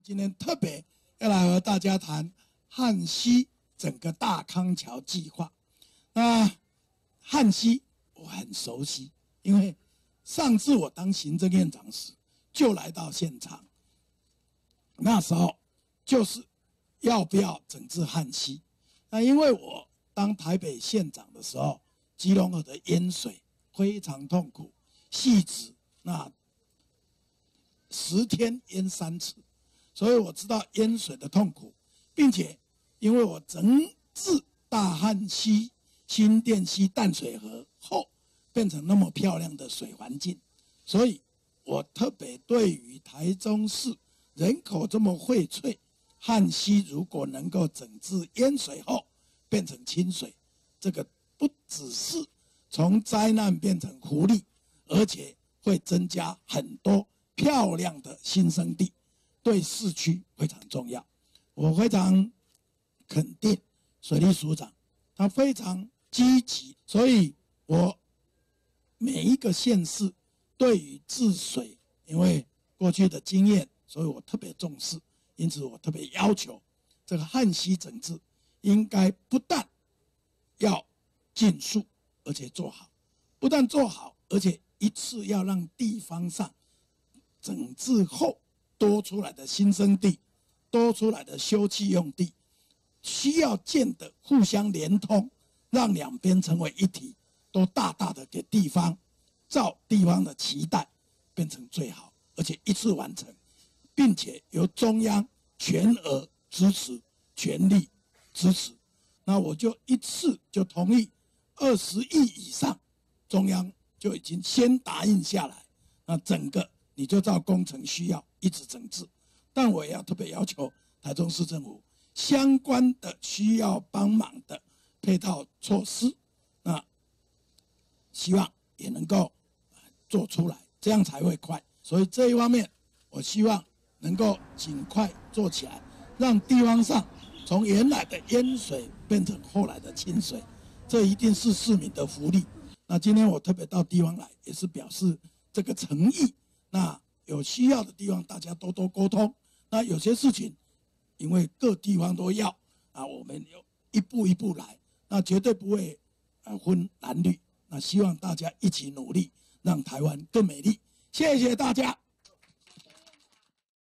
今天特别要来和大家谈旱溪整个大康桥计划。那旱溪我很熟悉，因为上次我当行政院长时就来到现场，那时候就是要不要整治旱溪。那因为我当台北县长的时候，基隆河的淹水非常痛苦，汐止那10天淹3次。所以我知道淹水的痛苦，并且因为我整治大汉溪、新店溪淡水河后，变成那么漂亮的水环境，所以我特别对于台中市人口这么荟萃，旱溪如果能够整治淹水后变成清水，这个不只是从灾难变成福利，而且会增加很多漂亮的新生地。对市区非常重要，我非常肯定水利署长，他非常积极，所以我每一个县市对于治水，因为过去的经验，所以我特别重视，因此我特别要求这个旱溪整治应该不但要尽速，而且做好，不但做好，而且一次要让地方上整治后多出来的新生地，多出来的休憩用地，需要建的互相连通，让两边成为一体，都大大的给地方照地方的期待变成最好，而且一次完成，并且由中央全额支持，全力支持。那我就一次就同意20亿以上，中央就已经先答应下来，那整个你就照工程需要一直整治，但我也要特别要求台中市政府相关的需要帮忙的配套措施，那希望也能够做出来，这样才会快。所以这一方面，我希望能够尽快做起来，让地方上从原来的淹水变成后来的清水，这一定是市民的福利。那今天我特别到地方来，也是表示这个诚意。那有需要的地方，大家多多沟通。那有些事情，因为各地方都要啊，我们有一步一步来，那绝对不会分蓝绿。那希望大家一起努力，让台湾更美丽。谢谢大家。